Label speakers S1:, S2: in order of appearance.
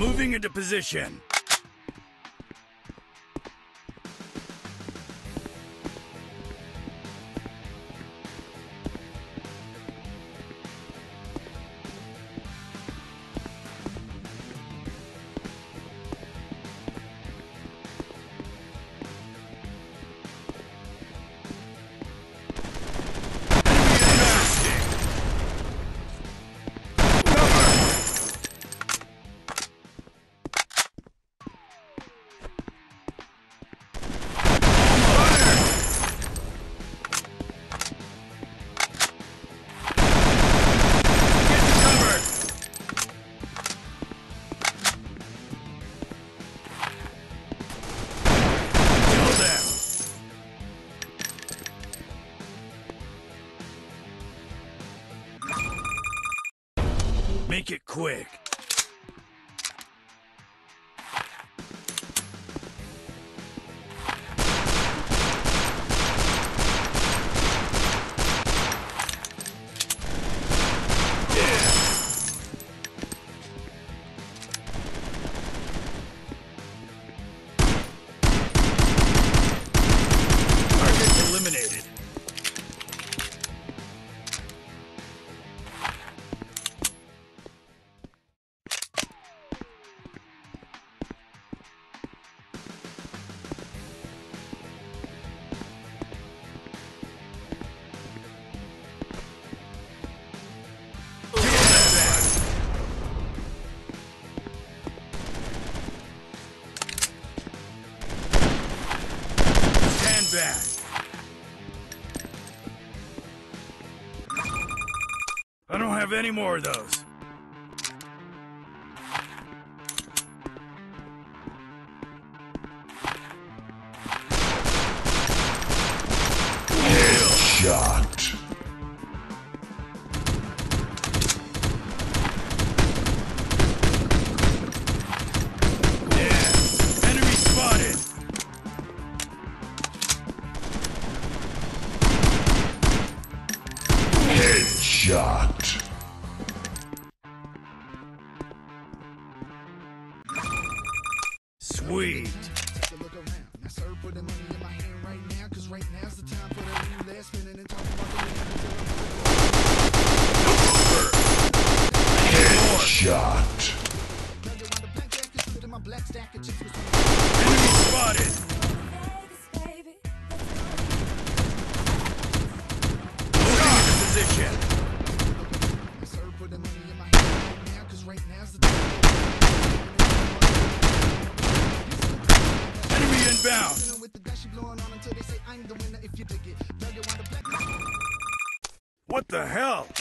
S1: Moving into position. Make it quick. Target eliminated. Back. I don't have any more of those.
S2: Shot.
S1: Yeah. Enemy spotted.
S2: Headshot.
S1: Sweet.
S3: Take a look around. Now, sir, put the money in my hand right now, cause right now's the time for the roulette spinning and talking about the
S2: Headshot.
S1: Enemy spotted. Moving into position.
S3: Sir, put the money in my hand right now, cause right now's the time.
S1: Enemy inbound. What the hell?